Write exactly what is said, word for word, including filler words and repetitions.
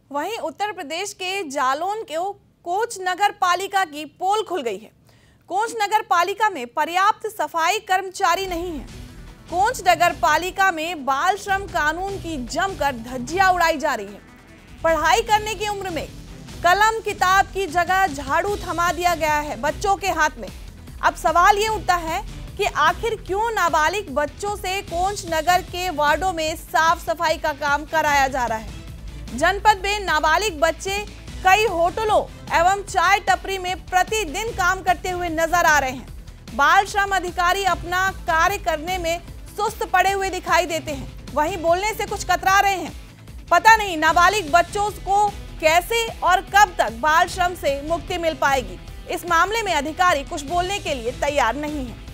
वहीं उत्तर प्रदेश के जालौन के कोच नगर पालिका की पोल खुल गई है। कोच नगर पालिका में पर्याप्त सफाई कर्मचारी नहीं है। कोच नगर पालिका में बाल श्रम कानून की जमकर धज्जियां उड़ाई जा रही है। पढ़ाई करने की उम्र में कलम किताब की जगह झाड़ू थमा दिया गया है बच्चों के हाथ में। अब सवाल ये उठता है कि आखिर क्यों नाबालिग बच्चों से कोच नगर के वार्डों में साफ सफाई का काम कराया जा रहा है। जनपद में नाबालिग बच्चे कई होटलों एवं चाय टपरी में प्रतिदिन काम करते हुए नजर आ रहे हैं। बाल श्रम अधिकारी अपना कार्य करने में सुस्त पड़े हुए दिखाई देते हैं, वहीं बोलने से कुछ कतरा रहे हैं। पता नहीं नाबालिग बच्चों को कैसे और कब तक बाल श्रम से मुक्ति मिल पाएगी। इस मामले में अधिकारी कुछ बोलने के लिए तैयार नहीं है।